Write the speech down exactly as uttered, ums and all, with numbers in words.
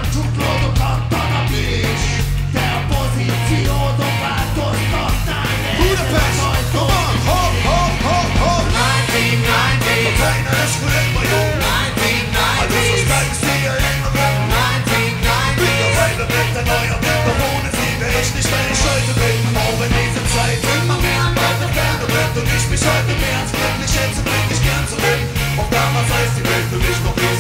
Tudlódó kattanat is, de a pozíciódon változtatnál nézd Budapest, az ajtó. come on, hop, hop, hop, hop. nineteen ninety, A kleine Eschwelle bei Jung. nineteen Also so ninety, steig ich sie erinnere. nineteen ninety. Mittlerweile wird der neue Wind, doch ohne sie wär ich nicht, wenn ich heute bin. Auch wenn diese Zeit immer mehr an weiter Ferne wird und ich mich heute mehr als glücklich schätze, blick ich gern zurück. Auch damals, als die Welt für mich noch riesig